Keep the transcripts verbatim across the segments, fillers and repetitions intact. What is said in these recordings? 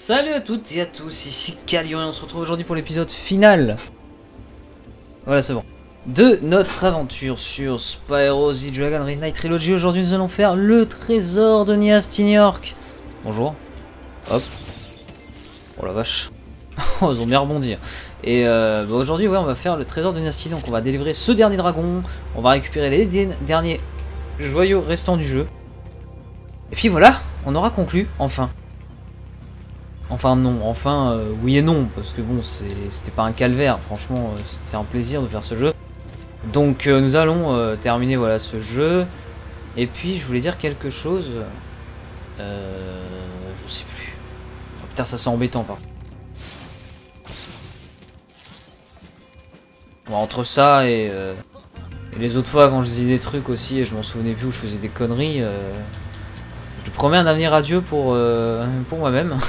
Salut à toutes et à tous, ici Calion et on se retrouve aujourd'hui pour l'épisode final. Voilà, c'est bon. De notre aventure sur Spyro The Dragon Midnight Trilogy. Aujourd'hui nous allons faire le trésor de Gnasty New York. Bonjour. Hop. Oh la vache. Oh, ils ont bien rebondi. Et euh, bah aujourd'hui ouais, on va faire le trésor de Gnasty. Donc on va délivrer ce dernier dragon. On va récupérer les derniers joyaux restants du jeu. Et puis voilà, on aura conclu, enfin. Enfin non, enfin euh, oui et non, parce que bon, c'était pas un calvaire, franchement, euh, c'était un plaisir de faire ce jeu. Donc euh, nous allons euh, terminer voilà ce jeu. Et puis je voulais dire quelque chose. Euh, je sais plus. Oh, putain, ça c'est embêtant par contre. Bon, entre ça et, euh, et les autres fois quand je disais des trucs aussi et je m'en souvenais plus où je faisais des conneries. Euh, Je te promets un avenir radieux pour, euh, pour moi-même.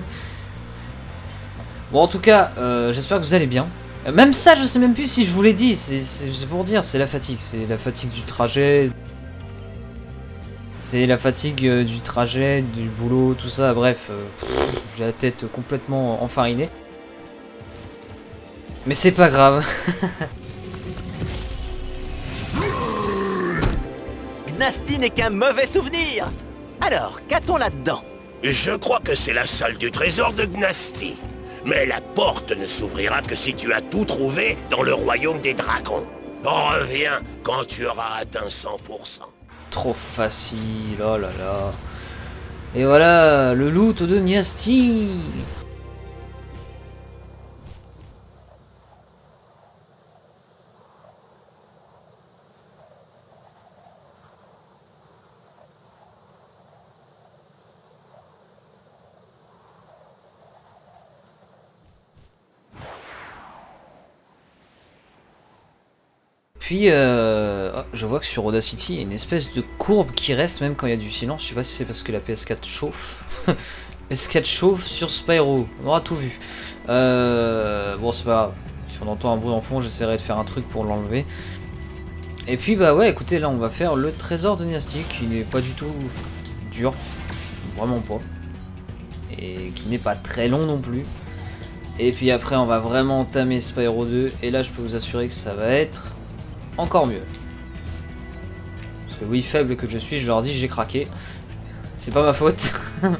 Bon, en tout cas, euh, j'espère que vous allez bien. Même ça, je sais même plus si je vous l'ai dit. C'est pour dire, c'est la fatigue. C'est la fatigue du trajet. C'est la fatigue euh, du trajet, du boulot, tout ça. Bref, euh, j'ai la tête complètement enfarinée. Mais c'est pas grave. Gnasty n'est qu'un mauvais souvenir. Alors, qu'a-t-on là-dedans? Je crois que c'est la salle du trésor de Gnasty. Mais la porte ne s'ouvrira que si tu as tout trouvé dans le royaume des dragons. Reviens quand tu auras atteint cent pour cent. Trop facile, oh là là. Et voilà, le loot de Gnasty. Puis, euh, oh, je vois que sur Audacity, il y a une espèce de courbe qui reste même quand il y a du silence. Je sais pas si c'est parce que la P S quatre chauffe. P S quatre chauffe sur Spyro. On aura tout vu. Euh, bon, c'est pas grave. Si on entend un bruit en fond, j'essaierai de faire un truc pour l'enlever. Et puis, bah ouais, écoutez, là, on va faire le trésor de Gnasty, qui n'est pas du tout dur. Vraiment pas. Et qui n'est pas très long non plus. Et puis après, on va vraiment entamer Spyro deux. Et là, je peux vous assurer que ça va être encore mieux. Parce que oui, faible que je suis, je leur dis j'ai craqué. C'est pas ma faute.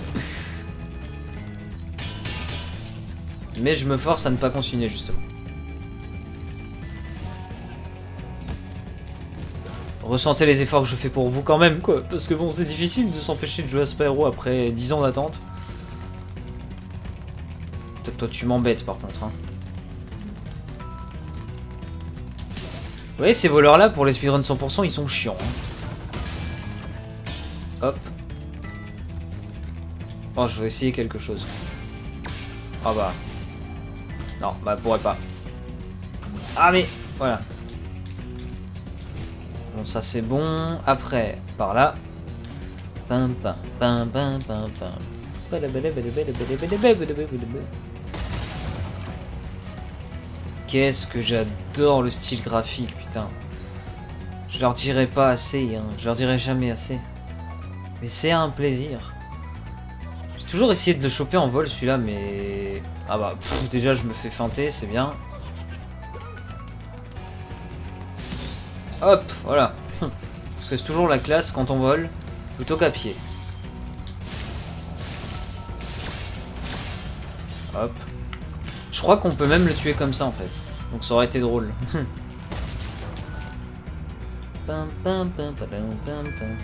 Mais je me force à ne pas continuer justement. Ressentez les efforts que je fais pour vous quand même quoi. Parce que bon, c'est difficile de s'empêcher de jouer à Spyro après dix ans d'attente. Peut-être toi tu m'embêtes par contre hein. Vous voyez, ces voleurs-là, pour les speedruns cent pour cent, ils sont chiants. Hein. Hop. Oh, je vais essayer quelque chose. Ah bah. Non, bah, pourrait pas. Ah, mais. Voilà. Bon, ça c'est bon. Après, par là. Pam, pam, pam, pam, pam, pam. Qu'est-ce que j'adore le style graphique, putain. Je leur dirai pas assez, hein. Je leur dirai jamais assez. Mais c'est un plaisir. J'ai toujours essayé de le choper en vol celui-là, mais... Ah bah, pff, déjà je me fais feinter, c'est bien. Hop, voilà. Parce que c'est toujours la classe quand on vole, plutôt qu'à pied. Hop. Je crois qu'on peut même le tuer comme ça en fait. Donc ça aurait été drôle. Pam, pam, pam, pam, pam, pam.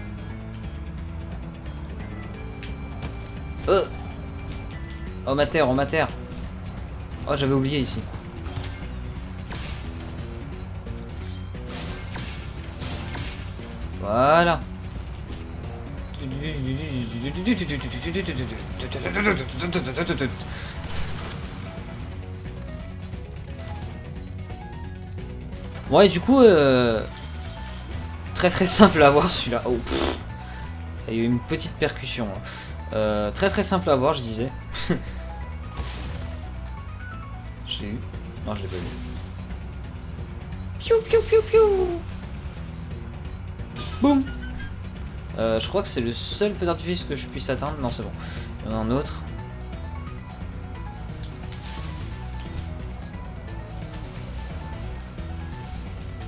Euh. Oh ma terre, oh ma terre. Oh j'avais oublié ici. Voilà. Bon et du coup euh, très très simple à voir celui-là. Oh, pff. Il y a eu une petite percussion. Euh, très très simple à voir je disais. Je l'ai eu. Non je l'ai pas eu. Piou piou piou piou. Boum. Euh, je crois que c'est le seul feu d'artifice que je puisse atteindre. Non c'est bon. Il y en a un autre.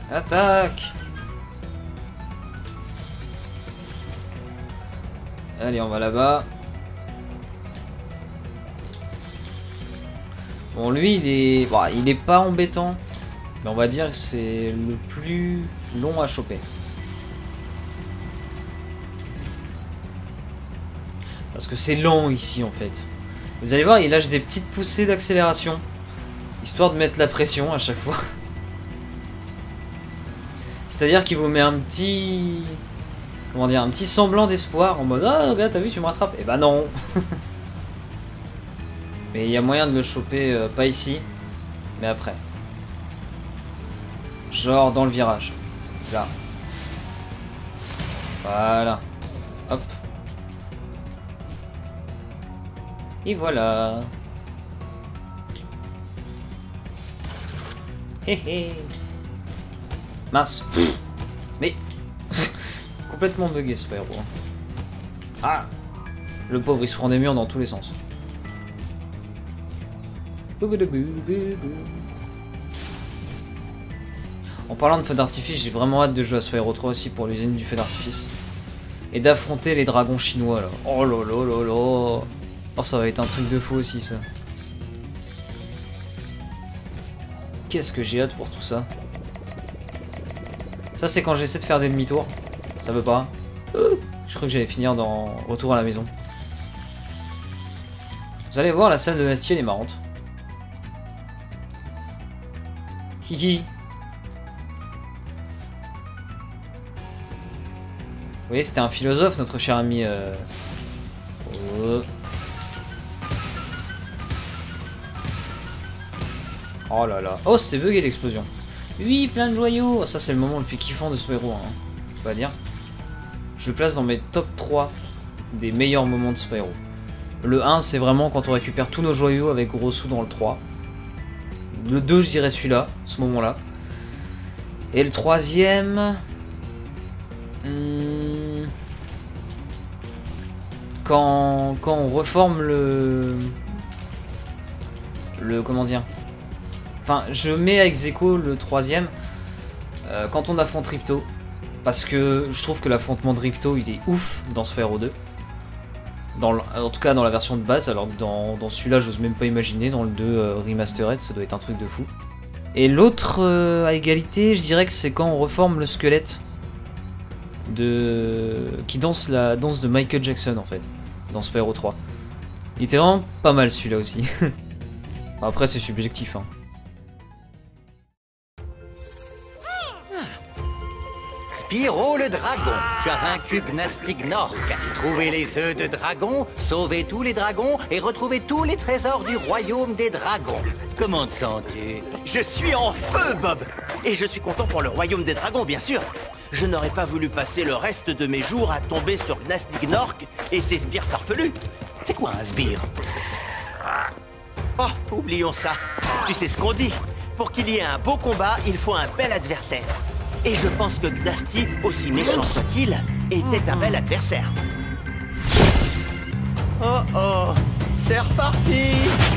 Attaque! Allez, on va là-bas. Bon, lui, il est... Bon, il est pas embêtant. Mais on va dire que c'est le plus long à choper. Parce que c'est lent ici, en fait. Vous allez voir, il lâche des petites poussées d'accélération. Histoire de mettre la pression à chaque fois. C'est-à-dire qu'il vous met un petit... Comment dire, un petit semblant d'espoir en mode ah regarde t'as vu tu me rattrapes. Et bah non. Mais il y a moyen de le choper, euh, pas ici, mais après. Genre dans le virage. Là. Voilà. Hop. Et voilà. Hé hé. Mince. Mais... Complètement bugué ce Spyro. Ah. Le pauvre il se prend des murs dans tous les sens. En parlant de feu d'artifice, j'ai vraiment hâte de jouer à Spyro trois aussi pour l'usine du feu d'artifice. Et d'affronter les dragons chinois là. Oh là là là là. Oh ça va être un truc de fou aussi ça. Qu'est-ce que j'ai hâte pour tout ça. Ça c'est quand j'essaie de faire des demi-tours. Ça veut pas. Euh, je crois que j'allais finir dans Retour à la maison. Vous allez voir, la salle de Nasty elle est marrante. Hihi. Vous voyez, c'était un philosophe, notre cher ami. Euh... Oh. Oh là là. Oh, c'était bugué l'explosion. Oui, plein de joyaux. Ça, c'est le moment le plus kiffant de Spyro, hein. On va dire. Je le place dans mes top trois des meilleurs moments de Spyro. Le un, c'est vraiment quand on récupère tous nos joyaux avec gros sous dans le trois. Le deux, je dirais celui-là, ce moment-là. Et le troisième... Hmm, quand, quand on reforme le... Le... Comment dire? Enfin, je mets à ex-aequo le troisième euh, quand on affronte Ripto. Parce que je trouve que l'affrontement de Ripto, il est ouf dans Spyro deux. Dans le, en tout cas dans la version de base, alors que dans, dans celui-là, j'ose même pas imaginer. Dans le deux euh, Remastered, ça doit être un truc de fou. Et l'autre euh, à égalité, je dirais que c'est quand on reforme le squelette de qui danse la danse de Michael Jackson en fait, dans Spyro trois. Il était vraiment pas mal celui-là aussi. Après c'est subjectif hein. Spyro le dragon, tu as vaincu Gnasty Gnorc, trouvé les œufs de dragon, sauvé tous les dragons et retrouvé tous les trésors du royaume des dragons. Comment te sens-tu? Je suis en feu, Bob. Et je suis content pour le royaume des dragons, bien sûr. Je n'aurais pas voulu passer le reste de mes jours à tomber sur Gnasty Gnorc et ses sbires farfelus. C'est quoi un sbire? Oh, oublions ça. Tu sais ce qu'on dit. Pour qu'il y ait un beau combat, il faut un bel adversaire. Et je pense que Gnasty, aussi méchant soit-il, était un bel adversaire. Oh oh, c'est reparti!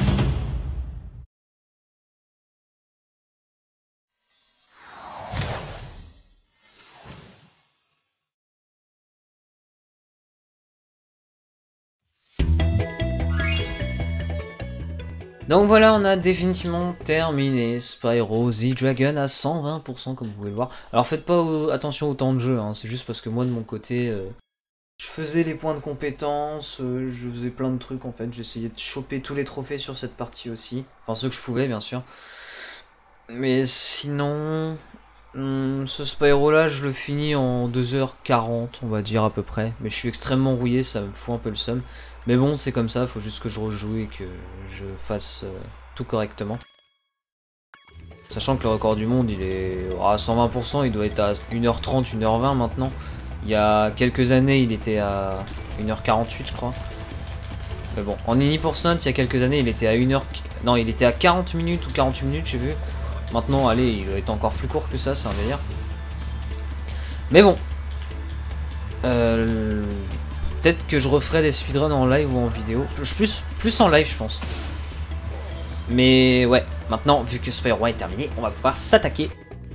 Donc voilà, on a définitivement terminé Spyro The Dragon à cent vingt pour cent comme vous pouvez le voir. Alors faites pas au attention au temps de jeu, hein, c'est juste parce que moi de mon côté, euh, je faisais les points de compétence, euh, je faisais plein de trucs en fait, j'essayais de choper tous les trophées sur cette partie aussi. Enfin ceux que je pouvais bien sûr. Mais sinon, hum, ce Spyro là je le finis en deux heures quarante on va dire à peu près. Mais je suis extrêmement rouillé, ça me fout un peu le seum. Mais bon, c'est comme ça, faut juste que je rejoue et que je fasse euh, tout correctement. Sachant que le record du monde, il est à cent vingt pour cent, il doit être à une heure trente, une heure vingt maintenant. Il y a quelques années, il était à une heure quarante-huit, je crois. Mais bon, en Ini percent, il y a quelques années, il était à une heure... Non, il était à quarante minutes ou quarante-huit minutes, j'ai vu. Maintenant, allez, il doit être encore plus court que ça, c'est un délire. Mais bon. Euh... Peut-être que je referai des speedruns en live ou en vidéo. Plus, plus en live, je pense. Mais ouais, maintenant, vu que Spyro est terminé, on va pouvoir s'attaquer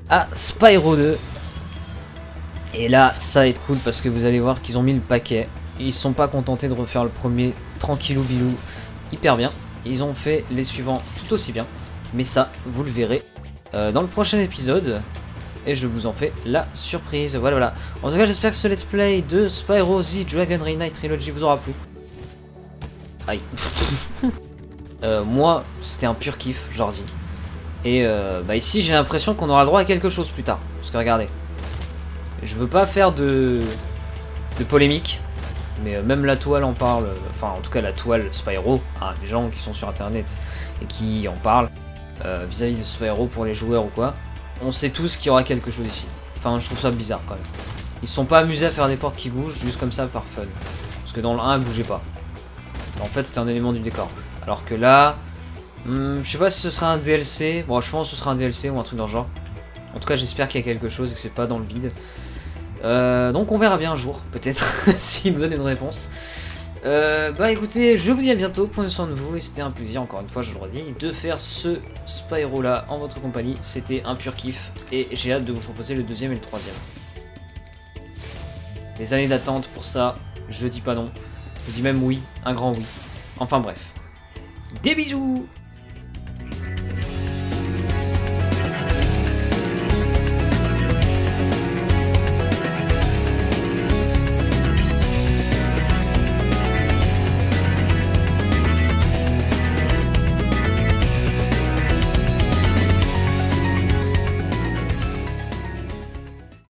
à Spyro deux. Et là, ça va être cool parce que vous allez voir qu'ils ont mis le paquet. Ils sont pas contentés de refaire le premier tranquillou bilou hyper bien. Ils ont fait les suivants tout aussi bien. Mais ça, vous le verrez euh, dans le prochain épisode. Et je vous en fais la surprise. Voilà, voilà. En tout cas, j'espère que ce let's play de Spyro The Dragon Reignight Trilogy vous aura plu. Aïe. euh, moi, c'était un pur kiff, je leur dis. Et euh, bah ici, j'ai l'impression qu'on aura droit à quelque chose plus tard. Parce que regardez. Je veux pas faire de, de polémique. Mais euh, même la toile en parle. Enfin, en tout cas, la toile Spyro. Hein, les gens qui sont sur internet et qui en parlent. Vis-à-vis euh, -vis de Spyro pour les joueurs ou quoi. On sait tous qu'il y aura quelque chose ici. Enfin, je trouve ça bizarre quand même. Ils se sont pas amusés à faire des portes qui bougent juste comme ça par fun. Parce que dans le un, elles bougeaient pas. En fait, c'était un élément du décor. Alors que là, hmm, je sais pas si ce sera un D L C. Bon, je pense que ce sera un D L C ou un truc dans le genre. En tout cas, j'espère qu'il y a quelque chose et que c'est pas dans le vide. Euh, donc, on verra bien un jour, peut-être, s'il nous donne une réponse. Euh, bah écoutez, je vous dis à bientôt, prenez soin de vous et c'était un plaisir, encore une fois je le redis, de faire ce Spyro là en votre compagnie. C'était un pur kiff et j'ai hâte de vous proposer le deuxième et le troisième. Des années d'attente pour ça, je dis pas non, je dis même oui, un grand oui. Enfin bref, des bisous.